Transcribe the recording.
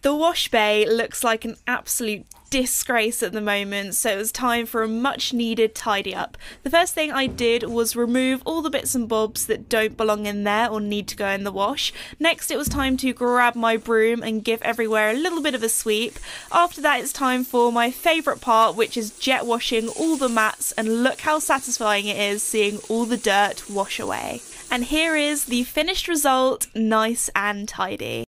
The wash bay looks like an absolute disgrace at the moment, so it was time for a much needed tidy up. The first thing I did was remove all the bits and bobs that don't belong in there or need to go in the wash. Next it was time to grab my broom and give everywhere a little bit of a sweep. After that it's time for my favourite part, which is jet washing all the mats, and look how satisfying it is seeing all the dirt wash away. And here is the finished result, nice and tidy.